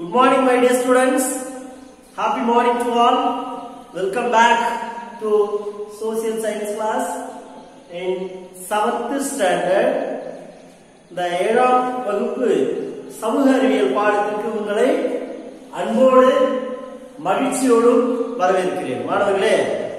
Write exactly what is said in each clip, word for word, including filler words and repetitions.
Good morning, my dear students. Happy morning to all. Welcome back to social science class in seventh standard. The ஏழாம் வகுப்பு சமூக அறிவியல் பாடத்திற்கு உங்களை அன்போடு மகிழ்ச்சியோடு வரவேற்கிறேன். மாணவர்களே,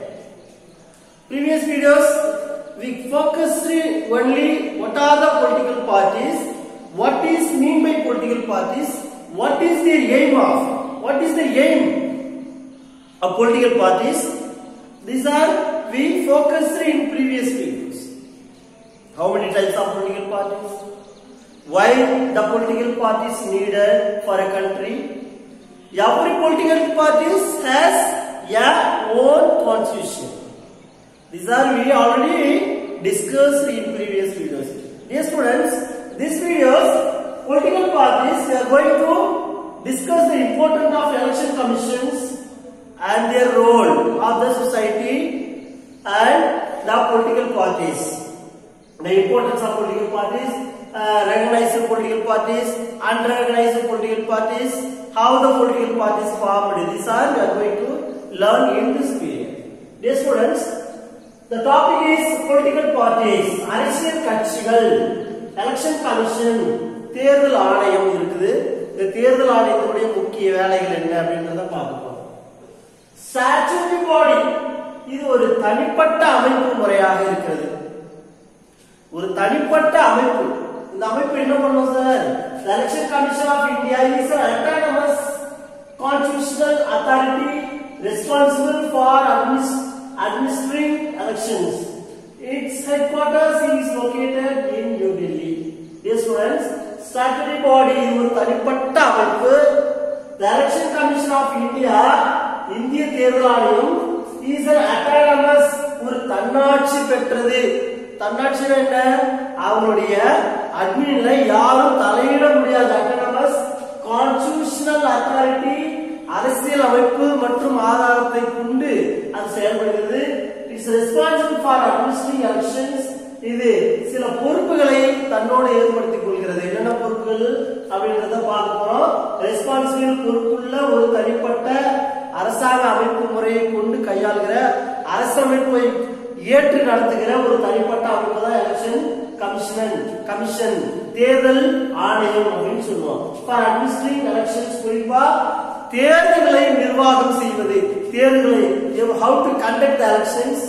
previous videos we focused only what are the political parties, what is mean by political parties, what is their aim of, what is the aim of political parties. These are we focused in previous videos. How many types of political parties, why the political parties needed for a country. Every political parties has a own constitution. These are we already discussed in previous videos. Dear students, this videos political parties we are going to discuss the importance of election commissions and their role of the society and the political parties. The importance of political parties, uh, recognized political parties, unrecognized political parties, how the political parties formed. These are we are going to learn in this period. Dear students, the topic is political parties. அரசியல் கட்சிகள், election commission, தேர்தல் ஆணையம் இருக்குது. இந்த தேர்தல் ஆணையத்துடைய முக்கிய வேலைகள் என்ன அப்படின்றத பார்ப்போம். ஸ்டாட்யூட்டரி பாடி, இது ஒரு தனிப்பட்ட அமைப்பு முறையாக இருக்கிறது. ஒரு தனிப்பட்ட அமைப்பு. இந்த அமைப்பு என்ன பண்ணும் sir? Election Commission of India is an autonomous constitutional authority responsible for administering elections. Its headquarters is located in New Delhi. Dear students, statutory body is ஒரு தனிப்பட்ட அமைப்பு. The Election Commission of India, இந்திய தேர்தல் ஆணையம், is an autonomous, ஒரு தன்னாட்சி பெற்றது. தன்னாட்சி என்ன? அவங்களுடைய அட்மின்ல யாரும் தலையிட முடியாத autonomous constitutional authority, அரசியல் அமைப்பு மற்றும் ஆதாரத்தை கொண்டு அது செயல்படுகிறது. It's responsible for administering elections. இது சில பொறுப்புகளை தன்னோடு ஏற்படுத்திக் கொள்கிறது. என்னென்ன பொறுப்புகள் அப்படின்றத பார்க்க போறோம். ரெஸ்பான்சிபிள், பொறுப்புள்ள ஒரு தனிப்பட்ட அரசாங்க அமைப்பு முறையை கொண்டு கையாளுகிற, அரசமைப்பை ஏற்று நடத்துகிற ஒரு தனிப்பட்ட அமைப்பு தான் எலெக்ஷன் கமிஷன் கமிஷன் தேர்தல் ஆணையம் அப்படின்னு சொல்லுவோம். ஃபார் அட்மினிஸ்ட்ரிங் எலெக்ஷன்ஸ், குறிப்பா தேர்தல்களை நிர்வாகம் செய்வது. தேர்தல்களை how to conduct the elections,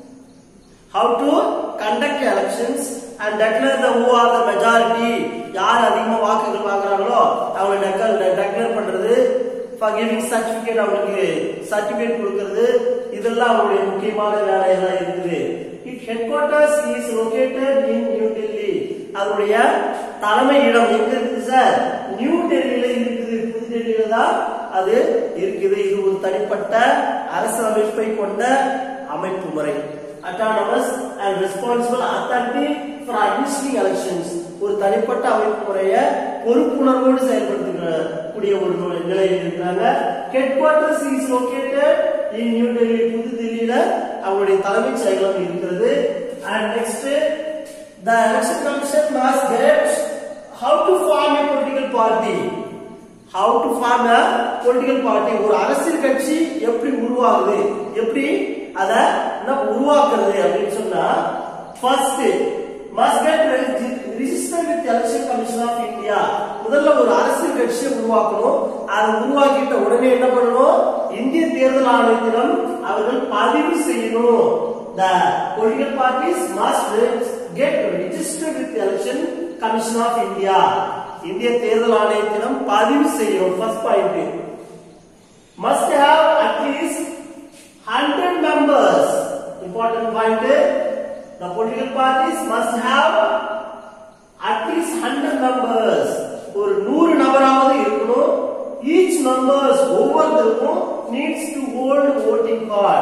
how to conduct elections and declare the who are the majority, யார் அதிகமா வாக்குகள் வாங்குறாங்களோ அவங்க டெக்ளேர் பண்றது, for giving certificate, அவங்களுக்கு சர்டிபிகேட் கொடுக்கிறது. இதெல்லாம் அவங்களுடைய முக்கியமான வேலையா இருக்குது. Its headquarters is located in New Delhi. அதனுடைய தலைமை இடம் எங்க இருக்குது சார்? நியூ டெல்லியில இருக்குது. புது டெல்லியில தான் அது இருக்குது. இது ஒரு தனிப்பட்ட அரசு அமைப்பை கொண்ட அமைப்பு முறை. Autonomous and responsible authority for administering elections, ஒரு தனிப்பட்ட அமைப்பு முறையை பொறுப்புணர்வோடு செயல்படுத்தக்கூடிய ஒரு நிலையில் இருக்கிறாங்க. Headquarters is located in New Delhi. புது டெல்லியில அவங்களுடைய தலைமைச் செயலகம் இருக்கிறது. And next, the election commission must get how to form a political party. How to form a political party, ஒரு அரசியல் கட்சி எப்படி உருவாகுது, எப்படி அத உருவாக்குறது அப்படின்னு சொன்னா, first must get registered with the Election Commission of India. முதல்ல ஒரு அரசியல் கட்சியை உருவாக்கணும். அதை உருவாக்கிட்ட உடனே என்ன பண்ணணும்? இந்திய தேர்தல் ஆணையத்திடம் அவர்கள் பதிவு செய்யணும். The political parties must get registered with the Election Commission of India. இந்திய தேர்தல் ஆணையத்திடம் பதிவு செய்யணும். First point, must have at least one hundred members. Important point, the political parties must have at least one hundred members. ஒரு நூறு நபராவது இருக்கணும். Each members, ஒவ்வொருத்தருக்கும் needs to hold voting card.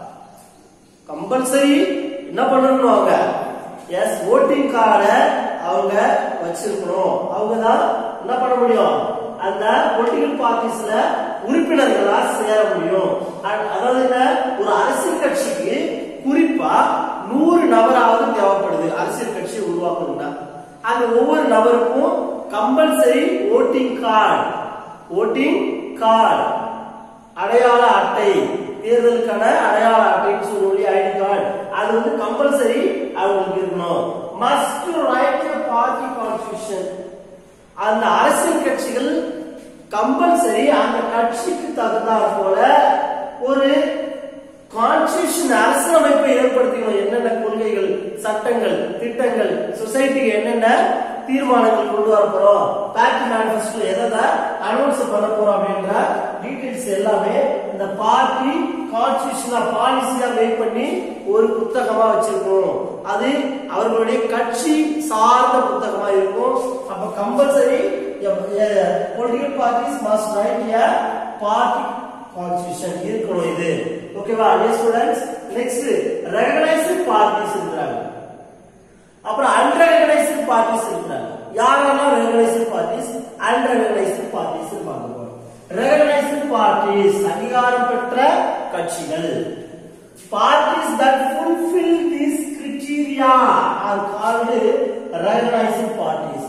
Compulsory என்ன பண்ணணும்? அவங்க எஸ் voting card அவங்க வச்சிருக்கணும். அவங்க தான் என்ன பண்ண முடியும்? அந்த பொலிட்டிக்கல் பார்ட்டிஸ்ல உறுப்பினர்களா சேர முடியும். அதாவது என்ன, ஒரு அரசியல் கட்சிக்கு குறிப்பா நூறு நபராவது தேவைப்படுது அரசியல் கட்சியை உருவாக்கணும்னா. அந்த ஒவ்வொரு நபருக்கும் compulsory voting card voting card அடையாள அட்டை தேர்தலுக்கான அடையாள அட்டைன்னு சொல்லி ஐடி கார்டு அது வந்து கம்பல்சரி அவங்களுக்கு இருக்கணும். must write a party constitution அந்த அரசியல் கட்சிகள் கம்பல்சரி அந்த கட்சிக்கு தகுந்தாற் போல ஒரு கான்ஸ்டிடியூஷன் அரசியலமைப்பை ஏற்படுத்திக்கணும். என்னென்ன கொள்கைகள், சட்டங்கள், திட்டங்கள், சொசைட்டிக்கு என்னென்ன தீர்மானங்கள் கொண்டு வர போறோம், பார்ட்டி மேனிஃபெஸ்டோ எதை அனௌன்ஸ் பண்ண போறோம் அப்படின்ற டீடைல்ஸ் எல்லாமே இந்த பார்ட்டி கான்ஸ்டிடியூஷனா பாலிசியா மேக் பண்ணி ஒரு புத்தகமா வச்சிருக்கோம். அது அவர்களுடைய கட்சி சார்ந்த புத்தகமா இருக்கும். அப்ப compulsory political parties must write a party constitution இருக்கணும். இது ஓகேவா ஸ்டூடெண்ட்ஸ்? நெக்ஸ்ட் ரெகனைஸ்டு பார்ட்டிஸ் இருக்காங்க, அப்புறம் அன்ரெகனைஸ்டு பார்ட்டிஸ் இருக்காங்க. யாரெல்லாம் ரெகனைஸ்டு பார்ட்டிஸ், அன்ரெகனைஸ்டு பார்ட்டிஸ் பார்க்க போறோம். ரெகனைஸ்டு பார்ட்டிஸ் அங்கீகாரம் பெற்ற கட்சிகள். Parties that fulfill these criteria are called recognized parties.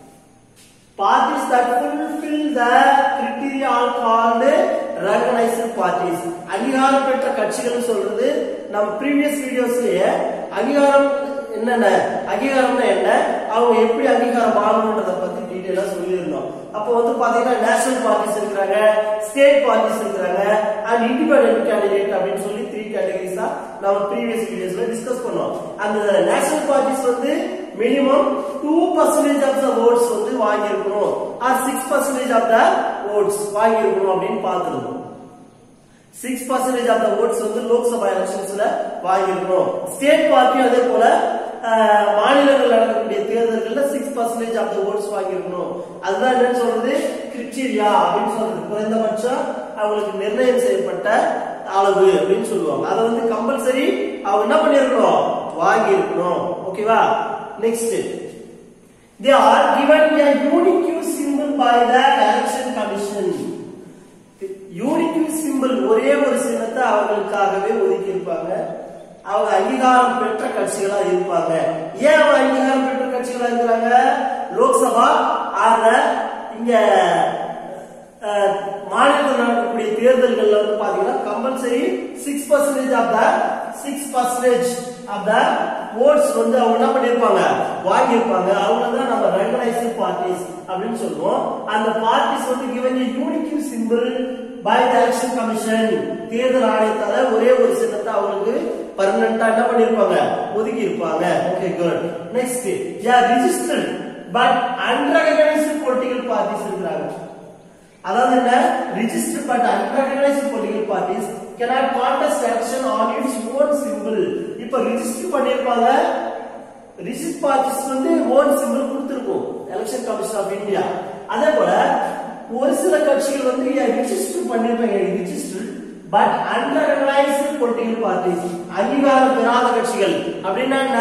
Parties that fulfill the criteria are called recognized parties. அங்கீகாரம் பெற்ற கட்சிகள் சொல்றது நம்ம previous வீடியோஸ்லயே அங்கீகாரம் என்னென்ன, அங்கீகாரம்னா என்ன, அவங்க எப்படி அங்கீகாரம் வாங்கணும்ன்றத பத்தி டீடைலா சொல்லியிருந்தோம். அப்போ வந்து பாத்தீங்கன்னா நேஷனல் பார்ட்டிஸ் இருக்காங்க, ஸ்டேட் பார்ட்டிஸ் இருக்காங்க, அண்ட் இண்டிபெண்டன்ட் கேண்டிடேட் அப்படின்னு சொல்லி த்ரீ கேட்டகரிஸ் தான் நம்ம ப்ரீவியஸ் வீடியோஸ்ல டிஸ்கஸ் பண்ணோம். அந்த நேஷனல் பார்ட்டிஸ் வந்து minimum two percentage of the votes வந்து வாங்கியிருக்கணும், or six percentage of the votes வாங்கியிருக்கணும் அப்படின்னு பார்த்துருக்கோம். Six percentage of the votes வந்து லோக்சபா எலெக்ஷன்ஸ்ல வாங்கியிருக்கணும். ஸ்டேட் பார்ட்டியும் அதே போல மாநிலங்கள் நடக்கக்கூடிய தேர்தல்கள்ல six percentage of the votes வாங்கியிருக்கணும். அதுதான் என்னன்னு சொல்றது, கிரிட்டீரியா அப்படின்னு சொல்றது. குறைந்தபட்சம் அவங்களுக்கு நிர்ணயம் செய்யப்பட்ட அளவு அப்படின்னு சொல்லுவாங்க. அதை வந்து கம்பல்சரி அவங்க என்ன பண்ணிருக்கணும், வாங்கி இருக்கணும். ஓகேவா? Next, they are given a unique symbol by the election commission. Unique symbol ஒரே ஒரு சின்னத்தை அவங்களுக்காகவே ஒதுக்கி இருப்பாங்க. அவங்க அங்கீகாரம் பெற்ற கட்சிகளா இருப்பாங்க. ஏன் அவங்க அங்கீகாரம் பெற்ற கட்சிகளா இருக்கிறாங்க? லோக்சபா ஆக இங்க மாநிலத்தில் நடக்கக்கூடிய தேர்தல்கள்ல வந்து பாத்தீங்கன்னா compulsory six percentage of the six percentage of the votes வந்து அவங்க என்ன பண்ணிருப்பாங்க, வாங்கியிருப்பாங்க. அவங்க தான் நம்ம ரெகனைஸ்டு பார்ட்டிஸ் அப்படின்னு சொல்லுவோம். அந்த பார்ட்டிஸ் வந்து given a unique symbol by the election commission. தேர்தல் ஆணையத்தால ஒரே ஒரு சின்னத்தை அவங்களுக்கு பர்மனண்டா என்ன பண்ணிருப்பாங்க, ஒதுக்கி இருப்பாங்க. Okay, good. Next, yeah registered but unrecognized political parties இருக்காங்க. அதாவது என்ன, registered but unrecognized political parties cannot contest election on its own symbol. இப்ப ரெஜிஸ்டர் பண்ணிருப்பாங்க, ரிஜிஸ்டர் பார்ட்டிஸ் வந்து ஓன் சிம்பிள் கொடுத்திருக்கும் எலெக்ஷன் கமிஷன் ஆஃப் இந்தியா. அதே போல ஒரு சில கட்சிகள் வந்து ரிஜிஸ்டர் பண்ணிருப்பாங்க, register but unrecognised political parties அங்கீகாரம் பெறாத கட்சிகள். அப்படின்னா என்ன,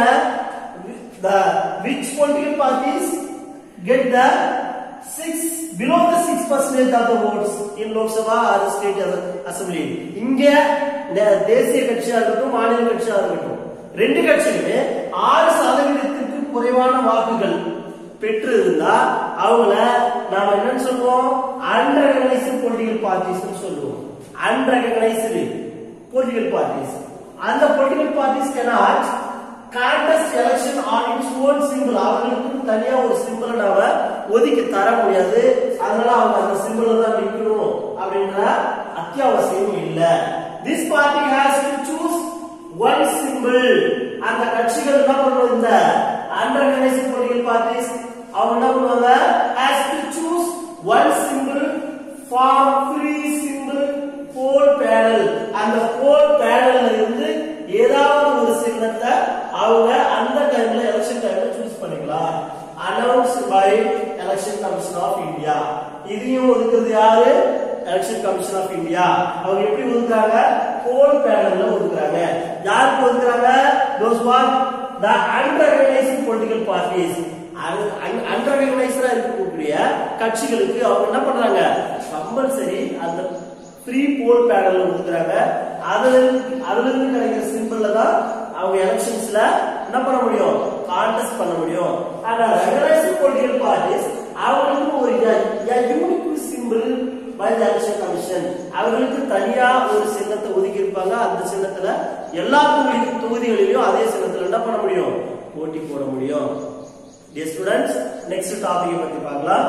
the which political parties get the six below the six percent of the votes in Lok Sabha or state assembly. இங்க தேசிய கட்சியா இருக்கட்டும் மாநில கட்சியா இருக்கட்டும் ரெண்டு கட்சிகளுமே ஆறு சதவீதத்திற்கு குறைவான வாக்குகள் பெற்று இருந்தா அவங்கள நாம என்னன்னு சொல்லுவோம், அன்ரெகனைஸ்டு பொலிட்டிக்கல் பார்ட்டிஸ் சொல்லுவோம். Unrecognised political parties. அந்த political parties cannot contest election on its own symbol. அவங்களுக்கு தனியா ஒரு சிம்பிளை நாம ஒதுக்கி தர முடியாது. அதனால அவங்க அந்த சிம்பிளை தான் நிக்கணும் அப்படின்ற அத்தியாவசியம் இல்ல. This party has to choose one symbol. அந்த கட்சிகள் என்ன பண்ணுவாங்க, இந்த unrecognized political parties அவங்க என்ன பண்ணுவாங்க, has to choose one symbol for free symbol poll panel. அந்த poll panelல இருந்து ஏதாவது ஒரு சின்னத்தை அவங்க அந்த டைம்ல எலெக்ஷன் டைம்ல சூஸ் பண்ணிக்கலாம். Announced by election commission of India. இதையும் ஒதுக்குறது யாரு, எலெக்ஷன் கமிஷன் ஆஃப் இந்தியா. அவங்க எப்படி ஒதுக்குறாங்க, போல் பேனல்ல ஒதுக்குறாங்க. யாருக்கு ஒதுக்குறாங்க, those who are the unrecognized political parties. அன்ரெகனைஸ்டா இருக்கக்கூடிய கட்சிகளுக்கு அவங்க என்ன பண்றாங்க, கம்பல்சரி அந்த ஃப்ரீ போல் பேனல்ல ஒதுக்குறாங்க. அதுல அதுல இருந்து கிடைக்கிற சிம்பிள்ல தான் அவங்க எலெக்ஷன்ஸ்ல என்ன பண்ண முடியும், கான்டெஸ்ட் பண்ண முடியும். ஆனா ரெகனைஸ்டு பொலிட்டிக்கல் பார்ட்டிஸ் அவங்களுக்கு ஒரு unique symbol by the election commission. அவங்களுக்கு தனியா ஒரு சின்னத்தை ஒதுக்கி இருப்பாங்க. அந்த சின்னத்துல எல்லா தொகுதிகளிலும் அதே சின்னத்துல என்ன பண்ண முடியும்? போட்டி போட முடியும். Dear students, next topic பத்தி பார்க்கலாம்.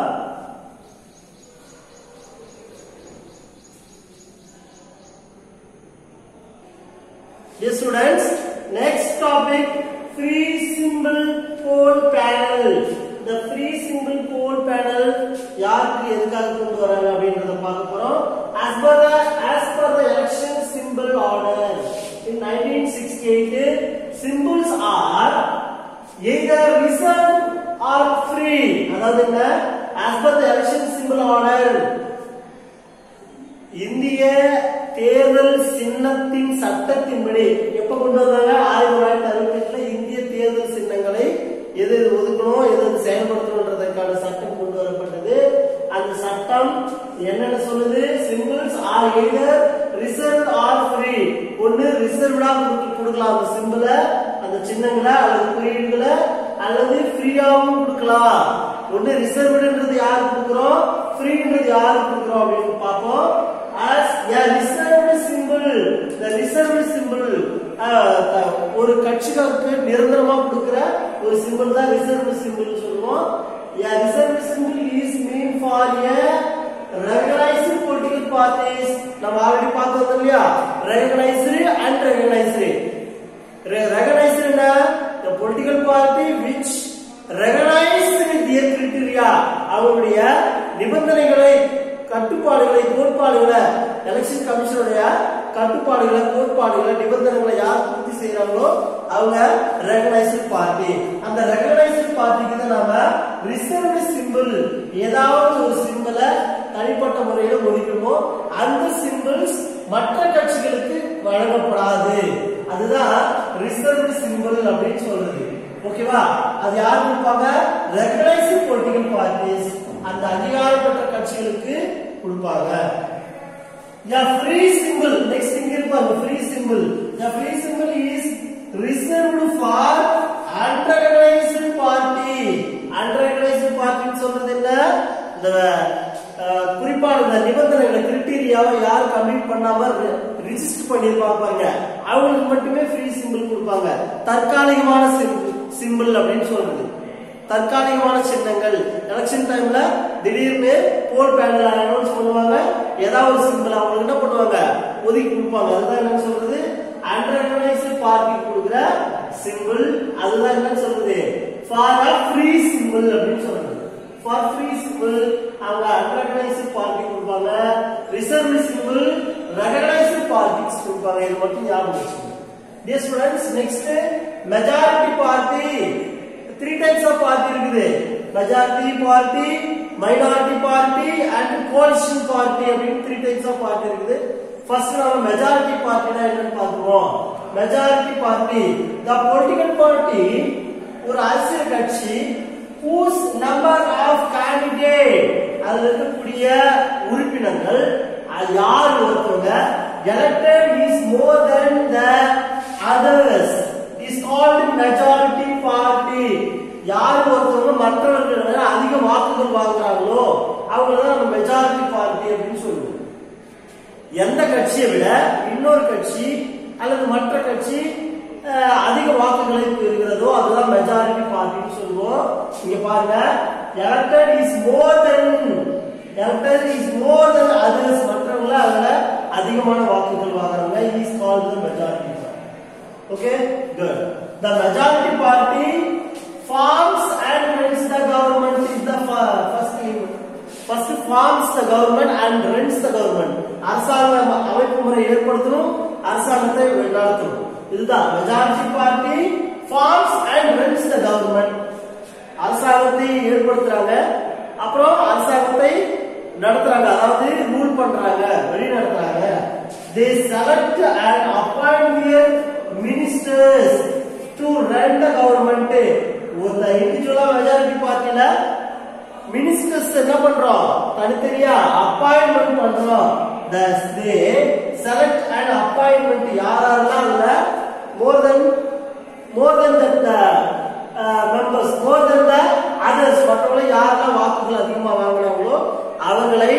Dear students, next topic, free symbol poll panel. The free symbol poll panel யாருக்கு எதுக்காக கொண்டு வராங்க அப்படின்றத பார்க்க போறோம். As per the as per the election symbol order in nineteen sixty-eight, symbols are either reserved or free. அதாவது என்ன? As per the election symbol order, இந்திய தேர்தல் சின்னத்தின் சட்டத்தின்படி எப்ப கொண்டு வந்தாங்க? ஆயிரத்தி தொள்ளாயிரத்தி அறுபத்தி எட்டுல இந்திய தேர்தல் சின்னங்களை எது எது ஒதுக்கணும், எது எது செயல்படுத்தணும்ன்றதற்கான சட்டம் கொண்டு வரப்பட்டது. அந்த சட்டம் என்னன்னு சொல்லுது? Symbols are either reserved or free. ஒன்னு ரிசர்வ்டா கொடுக்கலாம் அந்த சிம்பிள, அந்த சின்னங்களை அல்லது குறியீடுகளை, அல்லது ஃப்ரீயாவும் கொடுக்கலாம். ஒன்னு ரிசர்வ்டுன்றது யாருக்கு கொடுக்கிறோம், ஃப்ரீன்றது யாருக்கு கொடுக்கிறோம் அப்படின்னு பார்ப்போம். As a reserved symbol, the reserved symbol ஒரு கட்சிக்கு நிரந்தரமா கொடுக்கிற ஒரு சிம்பிள் தான் ரிசர்வ்ட் சிம்பிள் சொல்லுவோம். A reserved symbol is meant for a recognized political parties. நம்ம ஆல்ரெடி பார்த்தோம் இல்லையா? recognized and recognized. recognized என்ன? the political party which recognized their criteria, அவருடைய நிபந்தனைகளை, கட்டுப்பாடுகளை, கோட்பாடுகளை, எலெக்ஷன் கமிஷனுடைய கட்டுப்பாடுகளை, கோட்பாடுகளை, நிபந்தனைகளை யார் பூர்த்தி செய்யறாங்களோ அவங்க ரெகனைஸ்ட் பார்ட்டி. அந்த ரெகனைஸ்ட் பார்ட்டிக்கு தான் நாம ரிசர்வ்ட் சிம்பிள், ஏதாவது ஒரு சிம்பிளை தனிப்பட்ட முறையில ஒதுக்கணும். அந்த சிம்பிள்ஸ் மற்ற கட்சிகளுக்கு வழங்கப்படாது. அதுதான் ரிசர்வ்ட் சிம்பிள் அப்படின்னு சொல்றது. ஓகேவா? அது யாரு கொடுப்பாங்க? ரெகனைஸ்ட் பொலிட்டிக்கல் பார்ட்டிஸ், அந்த அதிகாரம் பெற்ற கட்சிகளுக்கு கொடுப்பாங்க. A free symbol, next thing இருப்பாங்க, free symbol. A free symbol is reserved for unrecognized party. Unrecognized party சொல்றது என்ன? இந்த குறிப்பான இந்த நிபந்தனைகளை, கிரைட்டீரியாவை யார் கம்ப்ளீட் பண்ணாம ரிஜிஸ்டர் பண்ணிருப்பாங்க பாருங்க, அவங்களுக்கு மட்டுமே ஃப்ரீ சிம்பிள் கொடுப்பாங்க. தற்காலிகமான சிம்பிள் அப்படின்னு சொல்றது. தற்காலிகமான சின்னங்கள் எலெக்ஷன் டைம்ல திடீர்னு போல் பேனல் அனௌன்ஸ் பண்ணுவாங்க, ஏதாவது ஒரு சிம்பிள் அவங்களுக்கு என்ன பண்ணுவாங்க? ஒதுக்கி கொடுப்பாங்க. அதுதான் என்ன சொல்றது? அன்ரெகனைஸ்ட் பார்ட்டி கொடுக்கிற சிம்பிள். அதுதான் என்ன சொல்றது? ஃபார் அ ஃப்ரீ சிம்பிள் அப்படின்னு சொல்றது. ஃபார் ஃப்ரீ சிம்பிள் அவங்க அன்ரெகனைஸ்ட் பார்ட்டி கொடுப்பாங்க. ரிசர்வ்ட் சிம்பிள் ரெகனைஸ்ட் பார்ட்டிஸ் கொடுப்பாங்க. இது மட்டும் ஞாபகம் வச்சுக்கோங்க. Dear students, next majority party. Three types of party இருக்குது. Majority party, minority party and coalition party அப்படின்னு three types of party இருக்குது. First நாம majority party னா என்னன்னு பார்ப்போம். Majority party, the political party, ஒரு அரசியல் கட்சி whose number of candidate, அதுல இருக்கக்கூடிய உறுப்பினர்கள் யார் ஒருத்தவங்க elected is more than the others is called majority party. யார் ஒருத்தவங்க மற்றவர்கள் அதிக வாக்குகள் வாங்குறாங்களோ அவங்கள தான் நம்ம மெஜாரிட்டி பார்ட்டி அப்படின்னு சொல்லுவோம். எந்த கட்சியை விட இன்னொரு கட்சி அல்லது மற்ற கட்சி அதிக வாக்குகளை பெறுகிறதோ அதுதான் மெஜாரிட்டி பார்ட்டின்னு சொல்லுவோம். இங்க பாருங்க, elected is more than elected is more than others, மற்றவங்கள அதுல அதிகமான வாக்குகள் வாங்குறாங்க, is called the majority party. Okay, good. The majority party forms and runs the government is the first thing. First forms the government and runs the government. அரசாங்க அமைப்பு முறை ஏற்படுத்தணும், அரசாங்கத்தை நடத்தணும். இதுதான் majority party forms and runs the government. அரசாங்கத்தை ஏற்படுத்துறாங்க, அப்புறம் அரசாங்கத்தை நடத்துறாங்க, அதாவது ரூல் பண்றாங்க, வழி நடத்துறாங்க. They select and appoint their ministers to run the government. ஒரு இண்டிவிஜுவலா மெஜாரிட்டி பார்ட்டில மினிஸ்டர்ஸ் என்ன பண்றோம்? தனித்தனியா அப்பாயின்மெண்ட் பண்றோம். Thus they select and appointment யாரெல்லாம் அதுல more than more than that uh, members, more than the others, மற்றவங்க யாரெல்லாம் வாக்குகள் அதிகமா வாங்குறாங்களோ அவங்களை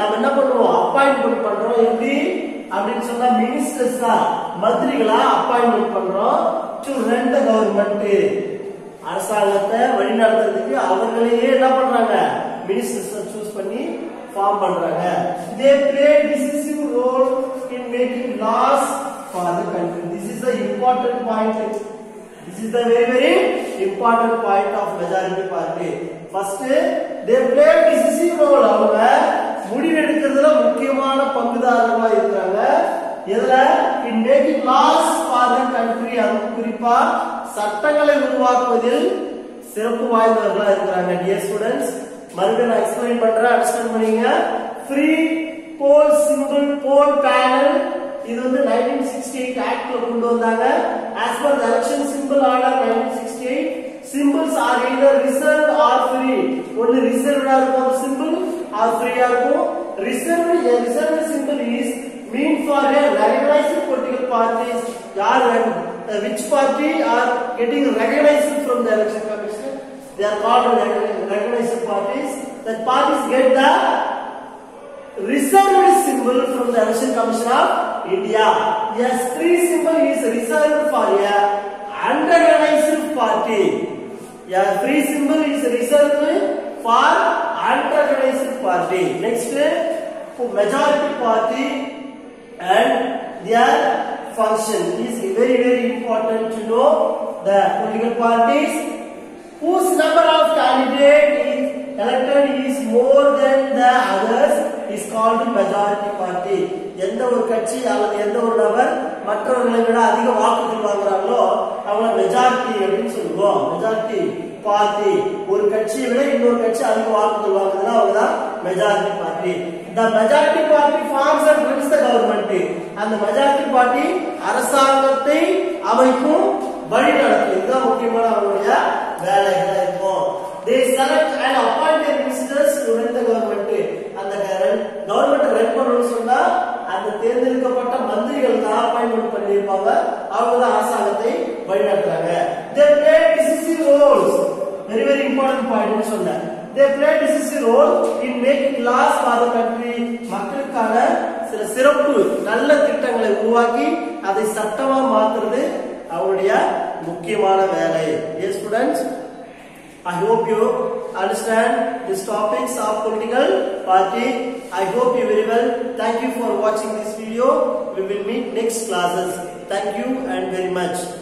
நாம என்ன பண்ணுவோம் அப்பாயின்மெண்ட் பண்றோம் எப்படி அப்படின்னு சொன்னா மினிஸ்டர்ஸா மந்திரிகளா அப்பாயின்மெண்ட் பண்றோம் டு ரன் த கவர்மெண்ட் அரசாங்கத்தை வழிநடத்துறதுக்கு அவங்களையே என்ன பண்றாங்க மினிஸ்டர்ஸ் சூஸ் பண்ணி ஃபார்ம் பண்றாங்க they play decisive role in making laws for the country this is the important point this is the very very important point of majority party first they play decisive role அவங்க முடிவெடுக்கிறதுல முக்கியமான பங்குதாரர்களா இருக்காங்க எதுல in making laws for the country அது குறிப்பா சட்டங்களை உருவாக்குவதில் சிறப்பு வாய்ந்தவர்களா இருக்காங்க dear students மறுபடியும் நான் எக்ஸ்பிளைன் பண்றேன் அண்டர்ஸ்டாண்ட் பண்ணீங்க ஃப்ரீ போல் சிம்பிள் போல் பேனல் இது வந்து nineteen sixty-eight ஆக்ட்ல கொண்டு வந்தாங்க as per the election symbol order nineteen sixty-eight symbols are either reserved or free ஒன்னு reserved ஆ இருக்கும் symbol or free ஆ இருக்கும் reserved a reserved symbol is mean for a recognized political parties யார் which party are getting recognized from the election commission they are called recognized parties that parties get the reserved symbol from the election commission of India yes free symbol is reserved for a unrecognized party yeah free symbol is reserved for unrecognized party next majority party and their function is very very important to know the political parties whose number of candidate is elected is more than the others is called majority party எந்த ஒரு கட்சி அல்லது எந்த ஒரு நபர் மற்றவர்களை விட அதிக வாக்குகள் வாங்குறாங்களோ அவங்கள மெஜாரிட்டி அப்படின்னு சொல்லுவோம் மெஜாரிட்டி பார்ட்டி ஒரு கட்சியை விட இன்னொரு கட்சி அதிக வாக்குகள் வாங்குதுன்னா அவங்கதான் majority party the majority party forms and runs the government அந்த மெஜாரிட்டி பார்ட்டி அரசாங்கத்தை அமைக்கும் வழி நடத்தும் இதுதான் முக்கியமான அவங்களுடைய வேலைகளா இருக்கும் they select and appoint their ministers to run the government அந்த கவர்மெண்ட் ரன் பண்ணணும்னு சொன்னா அந்த தேர்ந்தெடுக்கப்பட்ட மந்திரிகள் தான் அப்பாயின்மெண்ட் பண்ணிருப்பாங்க அவங்க தான் அரசாங்கத்தை வழிநடத்துறாங்க they play decisive roles very very important point னு சொன்னேன் they play decisive role in making laws for the country மக்களுக்கான சில சிறப்பு நல்ல திட்டங்களை உருவாக்கி அதை சட்டமா மாத்துறது அவங்களுடைய முக்கியமான வேலை dear students I hope you understand these topics of political party I hope you very well thank you for watching this video we will meet next classes thank you and very much